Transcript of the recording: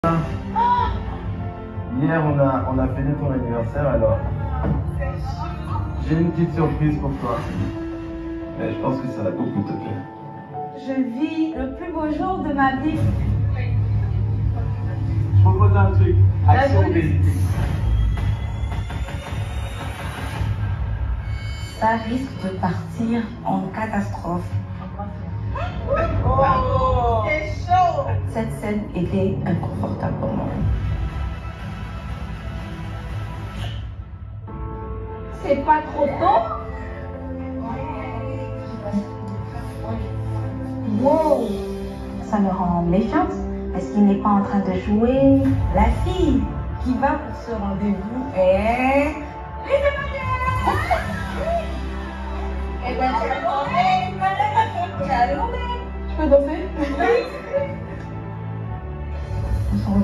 Hier, on a fêté ton anniversaire, alors j'ai une petite surprise pour toi. Mais je pense que ça va beaucoup te plaire. Je vis le plus beau jour de ma vie. Je propose un truc. Action obésité. Ça risque de partir en catastrophe. Oh, c'est chaud. Cette scène était inconfortable pour moi. C'est pas trop tôt? Wow! Ça me rend méfiante. Est-ce qu'il n'est pas en train de jouer la fille qui va pour ce rendez-vous? Eh ben, tu peux danser?